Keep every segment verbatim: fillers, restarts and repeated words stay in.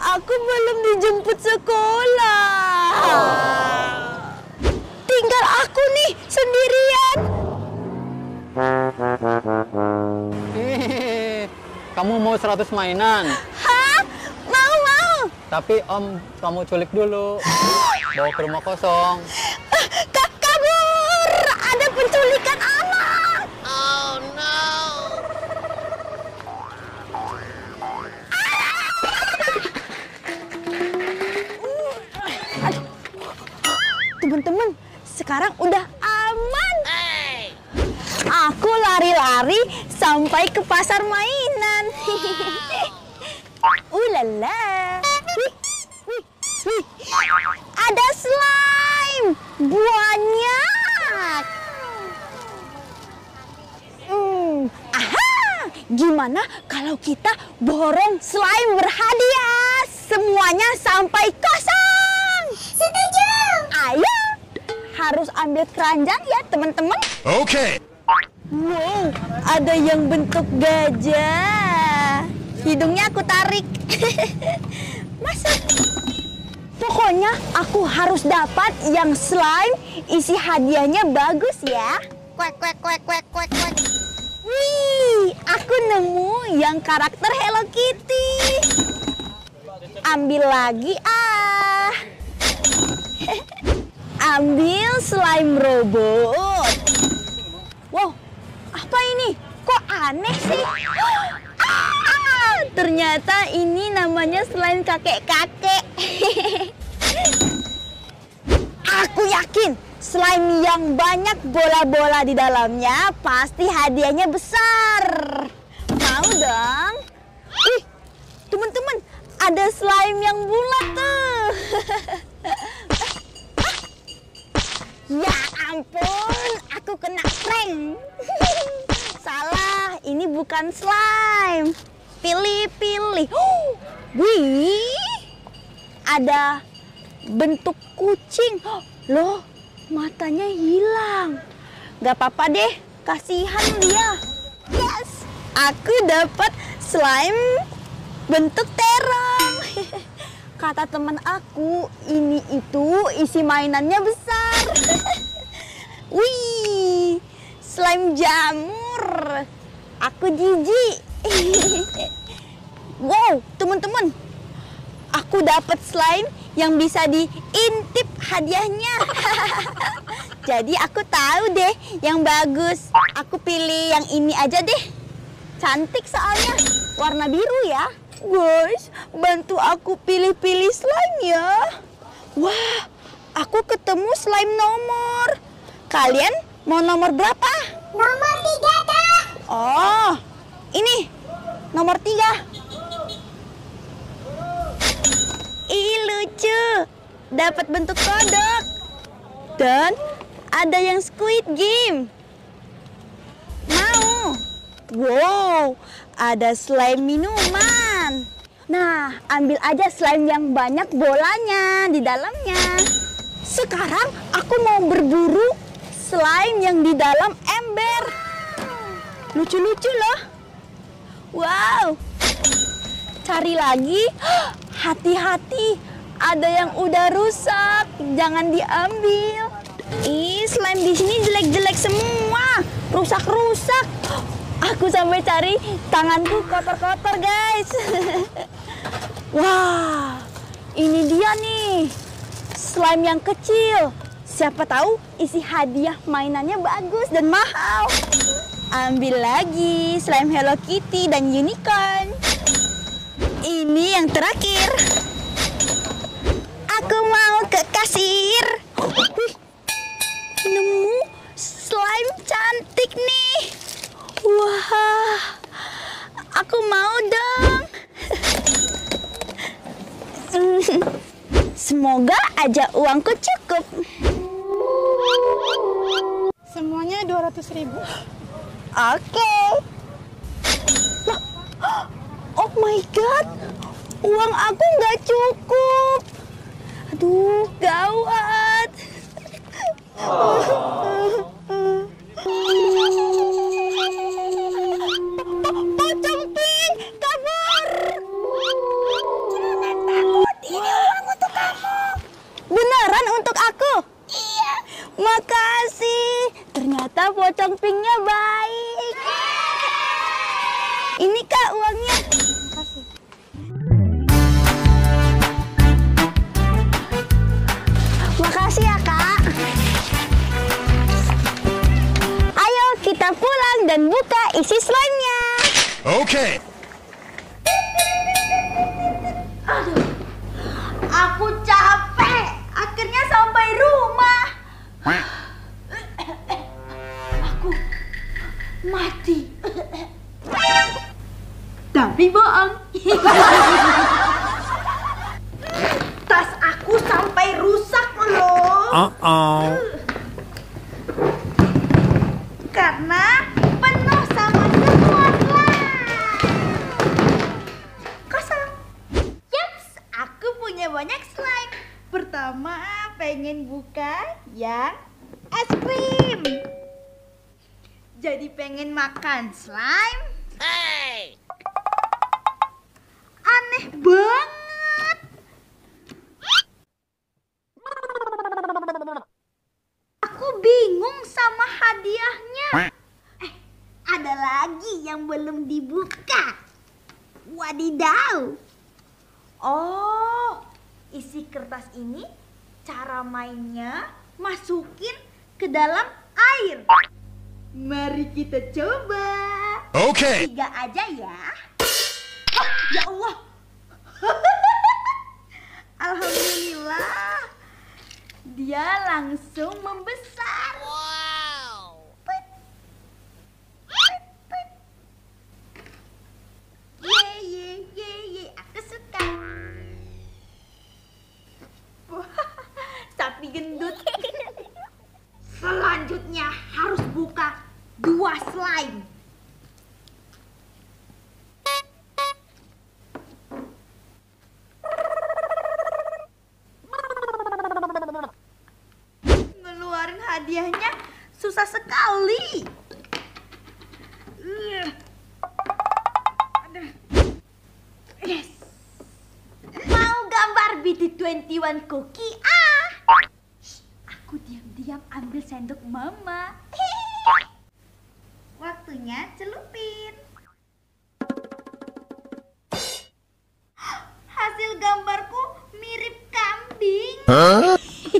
aku belum dijemput sekolah. Tinggal aku nih sendirian. Ih, kamu mau seratus mainan? Hah? Mau, mau. Tapi om, kamu culik dulu. Bawa ke rumah kosong. Kak, kabur! Ada penculikan anak. Oh no. Aduh. Teman-teman, sekarang udah aman. Hey. Aku lari-lari sampai ke pasar mainan. Ulala. Wih, wih, wih. Ada slime banyak. Hmm, aha. Gimana kalau kita borong slime berhadiah? Semuanya sampai kosong. Setuju. Ayo. Harus ambil keranjang ya, teman-teman. Oke. Okay. Wow, ada yang bentuk gajah. Hidungnya aku tarik. Masa? Pokoknya aku harus dapat yang slime isi hadiahnya bagus ya. Kuek kuek kuek kuek kuek kuek. Wih, aku nemu yang karakter Hello Kitty. Ambil lagi ah. Ambil slime robot. Wow, apa ini? Kok aneh sih? Ah, ternyata ini namanya slime kakek-kakek. Aku yakin slime yang banyak bola-bola di dalamnya pasti hadiahnya besar. Mau dong? Ih, teman-teman, ada slime yang bulat tuh. Ya ampun, aku kena prank. Salah, ini bukan slime. Pilih-pilih. Wih, ada bentuk kucing. Loh, matanya hilang. Gak apa-apa deh, kasihan dia. Yes, aku dapat slime bentuk terong. Kata teman aku, ini itu isi mainannya besar. Wih, slime jamur. Aku jijik. Wow, teman-teman. Aku dapat slime yang bisa diintip hadiahnya. Jadi aku tahu deh yang bagus. Aku pilih yang ini aja deh. Cantik soalnya, warna biru ya. Guys, bantu aku pilih-pilih slime ya. Wah, aku ketemu slime nomor. Kalian mau nomor berapa? Nomor tiga, Kak. Oh, ini nomor tiga. Ih, lucu. Dapat bentuk kodok. Dan ada yang Squid Game. Mau? Wow, ada slime minuman. Nah, ambil aja slime yang banyak bolanya di dalamnya. Sekarang aku mau berburu slime yang di dalam ember. Lucu-lucu loh. Wow. Cari lagi. Hati-hati, ada yang udah rusak. Jangan diambil. Ih, slime di sini jelek-jelek semua. Rusak-rusak. Aku sampai cari, tanganku kotor-kotor, guys. Wah, ini dia nih. Slime yang kecil. Siapa tahu isi hadiah mainannya bagus dan mahal. Ambil lagi slime Hello Kitty dan unicorn. Ini yang terakhir. Aku mau ke kasir. Wih, nemu slime cantik nih. Wah, aku mau dong. Semoga aja uangku cukup. Semuanya dua ratus ribu. Oke. Loh, oh my god, uang aku nggak cukup. Aduh, gawat. Pocong pink, kabur. Ini Kak uangnya. Makasih. Makasih ya Kak. Ayo kita pulang dan buka isi slime-nya. Okay. Aduh, aku capek. Akhirnya sampai rumah. Aku mati. Tapi bohong. Tas aku sampai rusak loh. Uh-oh. Karena penuh sama semua slime. Kosong. Yaps, aku punya banyak slime. Pertama, pengen buka yang es krim. Jadi pengen makan slime. Hey! Aneh banget. Aku bingung sama hadiahnya. Eh, ada lagi yang belum dibuka. Wadidaw. Oh, isi kertas ini cara mainnya masukin ke dalam air. Mari kita coba. Okay. Tiga aja ya. Oh, ya Allah. Alhamdulillah. Dia langsung membesar. Wow! Put. Put, put. Ye ye ye ye, aku suka. Wah, sapi gendut. Selanjutnya harus buka dua slime. Ngeluarin hadiahnya susah sekali. Uh. Aduh. Yes. Mau gambar B T dua puluh satu cookie ah? Shh, aku diam-diam ambil sendok mama. Waktunya celupin. Hasil gambarku mirip kambing. Huh?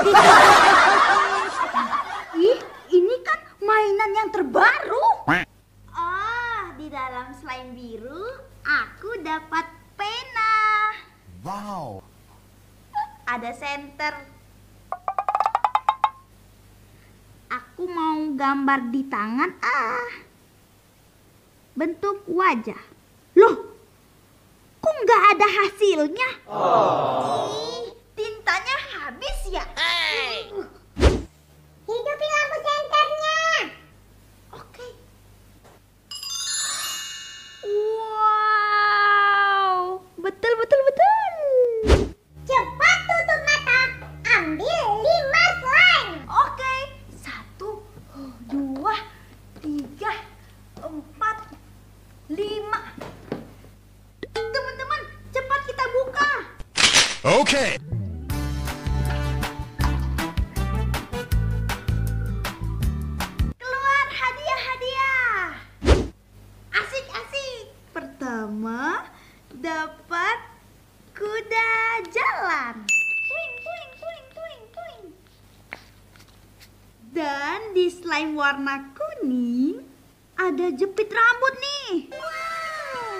Ih, ini kan mainan yang terbaru. Ah, di dalam slime biru aku dapat pena. Wow. Ada senter. Aku mau gambar di tangan ah. Bentuk wajah. Loh, kok nggak ada hasilnya? Ih, tintanya habis ya? Hey! Hidupin lampu senternya. Oke. Wow, betul betul betul. Cepat tutup mata. Ambil lima slime. Oke. Satu, dua, tiga, empat, lima. Teman-teman, cepat kita buka. Okay. Keluar hadiah-hadiah. Asik-asik. Pertama, dapat kuda jalan. Puing, puing, puing, puing, puing. Dan di slime warna kuning ada jepit rambut nih. Wow.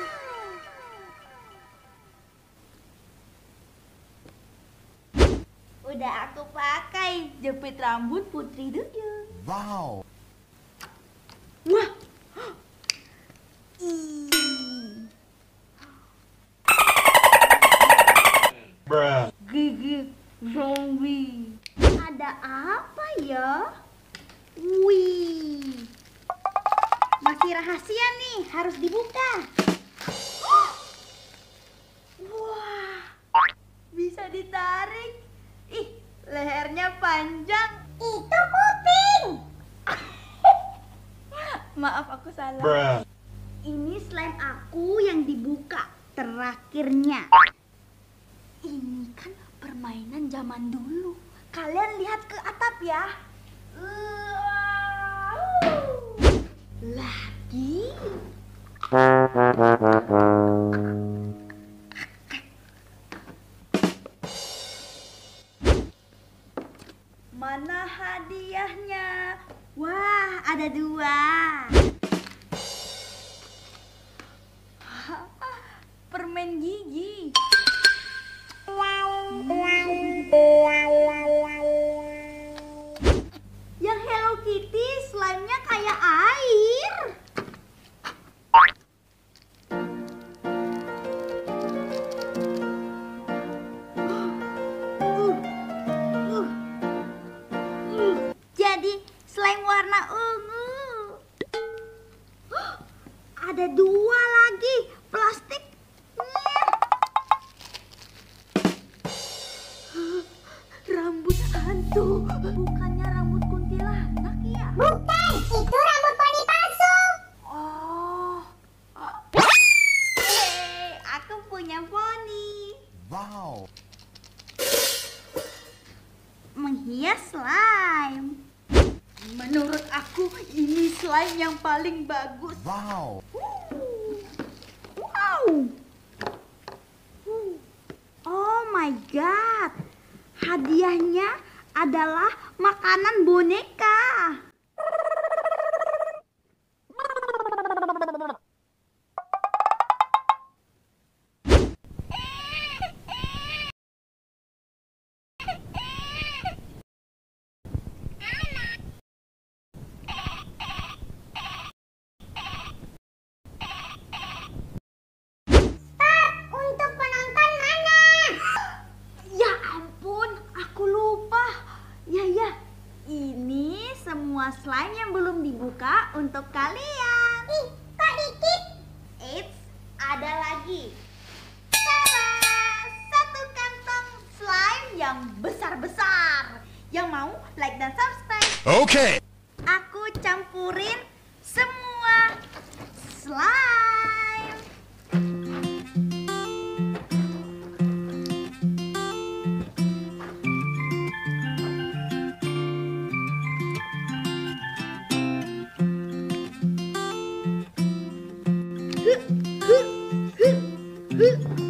Udah aku pakai jepit rambut Putri Duyung. Wow. Wah. Ih. Bruh. Gigi zombie. Ada apa ya? Wih. Masih rahasia nih, harus dibuka. Wah. Bisa ditarik. Ih, lehernya panjang. Itu kuping. Maaf aku salah. Bruh. Ini slime aku yang dibuka terakhirnya. Ini kan permainan zaman dulu. Kalian lihat ke atap ya. Uh, lagi. Mana hadiahnya? Wah, ada dua. Permen gigi. Yang Hello Kitty slime-nya kayak air. Jadi slime warna ungu. Ada dua lagi plastik. Rambut hantu. Bukannya rambut kuntilanak ya? Bukan, itu rambut poni palsu. Oh. Yeay, aku punya poni. Wow. Menghias slime. Menurut aku ini slime yang paling bagus. Wow. Wow. Oh my god. Hadiahnya adalah makanan boneka. Untuk penonton mana? Ya ampun, aku lupa. Ya ya, ini semua slime yang belum dibuka untuk kalian. Ih, kok dikit? Eits, ada lagi. Tada! Satu kantong slime yang besar-besar. Yang mau like dan subscribe. Okay. Aku campurin semua slime. Huh, huh, huh, huh.